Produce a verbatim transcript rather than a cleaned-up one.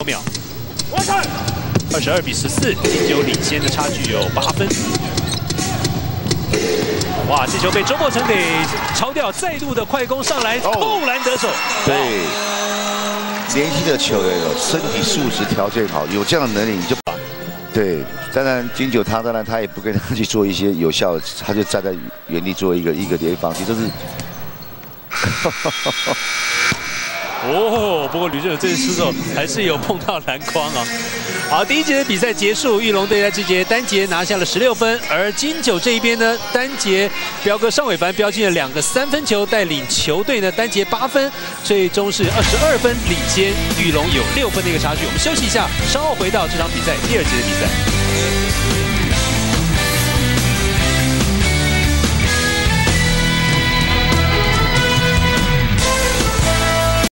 秒，二十二比十四，金九领先的差距有八分。哇，这球被周末成给抄掉，再度的快攻上来，扣篮得手。 对，年轻的球员有身体素质条件好，有这样的能力你就把。对，当然金九他当然他也不跟他去做一些有效的，他就站在原地做一个一个联防，其实都是。 哦，不过吕正友这次出手还是有碰到篮筐啊。好，第一节的比赛结束，裕隆队在这节单节拿下了十六分，而金九这一边呢，单节彪哥尚伟凡飙进了两个三分球，带领球队呢单节八分，最终是二十二分领先裕隆有六分的一个差距。我们休息一下，稍后回到这场比赛第二节的比赛。